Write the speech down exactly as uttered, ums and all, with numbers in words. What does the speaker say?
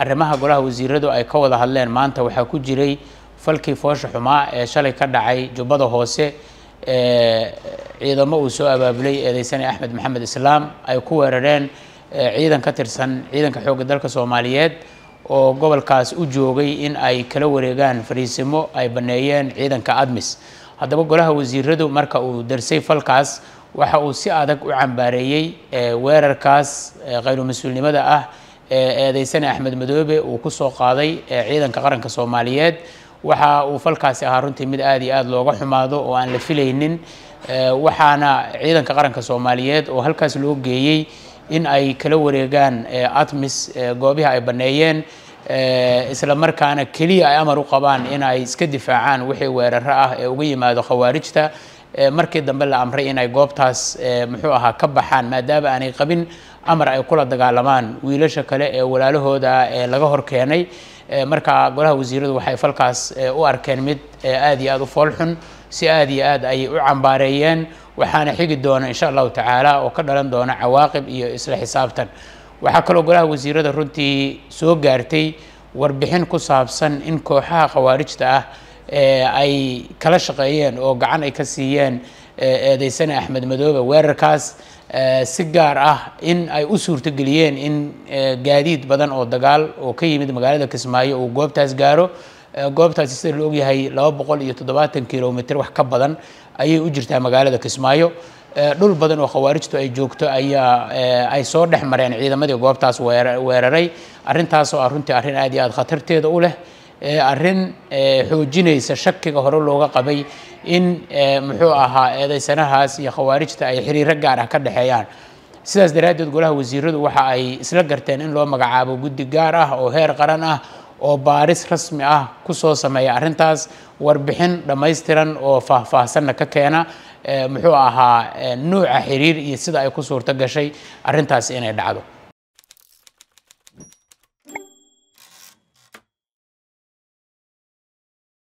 arrimaha golaha wasiiradu ay ka wada hadleen maanta waxaa ku jiray falkii foosha xumaa ee shalay ka dhacay Jubbada Hoose ee ciidamo uu soo abaabulay eedeysane Axmed Maxamed Islaam ay ku weerareen ciidan ka tirsan ciidanka xoogga dalka Soomaaliyeed oo gobolkaas u joogay in ay kala wareegaan fariisimo ay baneeyeen ciidanka ADMIS. haddaba golaha wasiiradu marka uu darsay falkaas waxa uu si adag u cambaareeyay weerarkaas qayru mas'uulnimada ah ee eedeysane Axmed Madoobe uu ku soo qaaday ciidanka qaranka Soomaaliyeed. waxa uu falkaasi ahaa runtii mid aad iyo aad looga xumaado oo aan la filaynin, waxaana ciidanka qaranka Soomaaliyeed oo halkaas loo geeyay in ay kala wareegaan ADMIS goobaha ay baneeyeen, isla markaana kaliya ay amar u qabaan in ay iska difaacaan wixii weerar ah ee uga yimaado khawaarijta. markii dambe la amray in ay goobtaas muxuu ahaa ka baxaan maadaama aanay qabin amar ay kula dagaalamaan wiilasha kale ee walaalahooda ee laga hor keenay. marka golaha wasiiradu waxay falkaas u arkeen mid aad iyo aad u foolxun, si aad iyo aad ay u cambaareeyeen, waxaana xigi doona insha Allah tacaala oo ka dhalan doona cawaaqib iyo isla xisaabtan. waxa kale oo golaha wasiirada runtii soo gaartay warbixin ku saabsan in kooxaha khawaarijta ah ay kala shaqeeyeen oo gacan ay ka siiyeen eedeysane Axmed Madoobe weerarkaas, si gaar ah in ay u suurtageliyeen in gaadiid badan oo dagaal oo ka yimid magaalada Kismaayo uu goobtaas gaaro. goobtaas sida la og yahay laba boqol iyo toddobaatan kiiloomitir wax ka badan ayay u jirtaa magaalada Kismaayo. dhul badan oo khawaarijtu ay joogto ayaa ay soo dhex mareen ciidamadii goobtaas weeraray. arrintaas oo runtii arrin aad iyo aad khatarteeda u leh, arrin xoojinaysa shakiga hore looga qabay in muxuu ahaa eedeysanahaas iyo khawaarijta ay xiriir gaar ah ka dhaxeeyaan. sidaas daraadeed golaha wasiiradu waxa ay isla garteen in loo magacaabo guddi gaar ah oo heer qaran ah oo baaris rasmi ah ku soo sameeya arrintaas, warbixin dhammaystiran oo faahfaahsanna ka keena muxuu ahaa nooca xiriir iyo sida ay ku suurto gashay arrintaas inay dhacdo.